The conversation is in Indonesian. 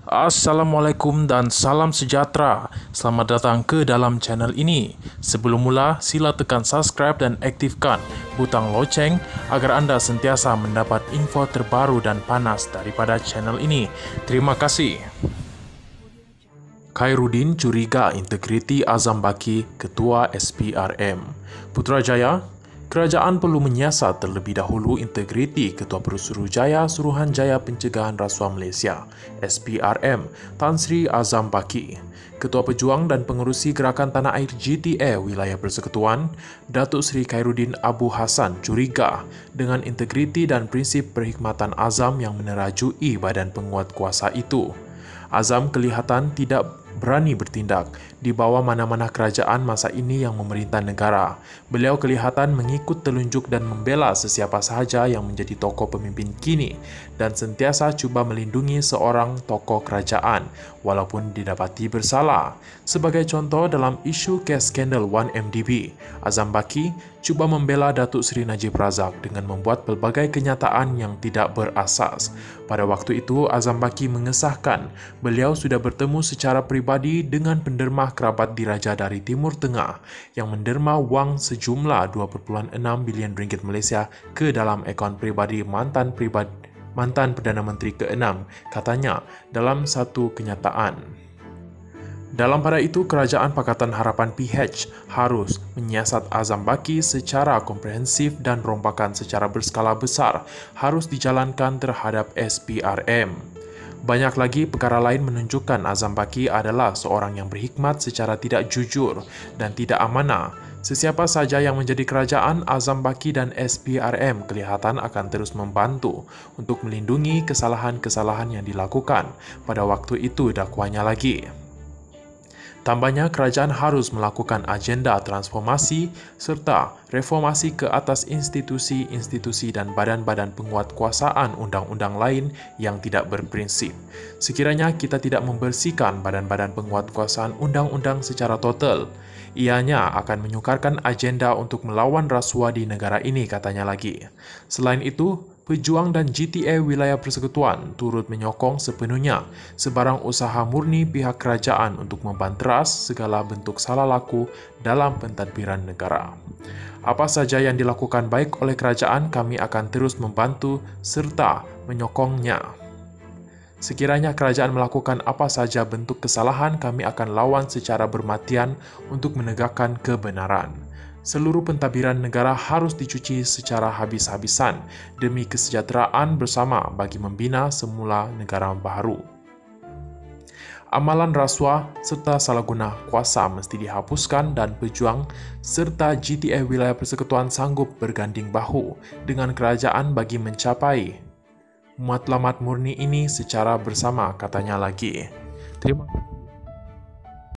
Assalamualaikum dan salam sejahtera. Selamat datang ke dalam channel ini. Sebelum mula, sila tekan subscribe dan aktifkan butang loceng agar anda sentiasa mendapat info terbaru dan panas daripada channel ini. Terima kasih. Khairuddin curiga integriti Azam Baki, Ketua SPRM. Putrajaya, kerajaan perlu menyiasat terlebih dahulu integriti Ketua Pesuruhjaya Suruhanjaya Pencegahan Rasuah Malaysia, SPRM, Tan Sri Azam Baki. Ketua Pejuang dan Pengerusi Gerakan Tanah Air GTA Wilayah Persekutuan, Datuk Seri Khairuddin Abu Hassan curiga dengan integriti dan prinsip perkhidmatan Azam yang menerajui badan penguat kuasa itu. Azam kelihatan tidak berani bertindak di bawah mana-mana kerajaan masa ini yang memerintah negara. Beliau kelihatan mengikut telunjuk dan membela sesiapa sahaja yang menjadi tokoh pemimpin kini dan sentiasa cuba melindungi seorang tokoh kerajaan walaupun didapati bersalah. Sebagai contoh dalam isu kes skandal 1MDB, Azam Baki cuba membela Datuk Seri Najib Razak dengan membuat pelbagai kenyataan yang tidak berasas. Pada waktu itu, Azam Baki mengesahkan beliau sudah bertemu secara pribadi dengan penderma kerabat diraja dari Timur Tengah yang menderma wang sejumlah 2.6 bilion ringgit Malaysia ke dalam akaun pribadi mantan Perdana Menteri ke-6, katanya dalam satu kenyataan. Dalam pada itu, Kerajaan Pakatan Harapan PH harus menyiasat Azam Baki secara komprehensif dan rompakan secara berskala besar harus dijalankan terhadap SPRM. Banyak lagi perkara lain menunjukkan Azam Baki adalah seorang yang berhikmat secara tidak jujur dan tidak amanah. Sesiapa saja yang menjadi kerajaan, Azam Baki dan SPRM kelihatan akan terus membantu untuk melindungi kesalahan-kesalahan yang dilakukan pada waktu itu dakwanya lagi. Tambahnya, kerajaan harus melakukan agenda transformasi serta reformasi ke atas institusi-institusi dan badan-badan penguatkuasaan undang-undang lain yang tidak berprinsip. Sekiranya kita tidak membersihkan badan-badan penguatkuasaan undang-undang secara total, ianya akan menyukarkan agenda untuk melawan rasuah di negara ini, katanya lagi. Selain itu, Pejuang dan GTA Wilayah Persekutuan turut menyokong sepenuhnya sebarang usaha murni pihak kerajaan untuk membanteras segala bentuk salah laku dalam pentadbiran negara. Apa saja yang dilakukan baik oleh kerajaan, kami akan terus membantu serta menyokongnya. Sekiranya kerajaan melakukan apa saja bentuk kesalahan, kami akan lawan secara bermatian untuk menegakkan kebenaran. Seluruh pentadbiran negara harus dicuci secara habis-habisan demi kesejahteraan bersama bagi membina semula negara baru. Amalan rasuah serta salah guna kuasa mesti dihapuskan dan Pejuang serta GTA Wilayah Persekutuan sanggup berganding bahu dengan kerajaan bagi mencapai matlamat murni ini secara bersama, katanya lagi. Terima kasih.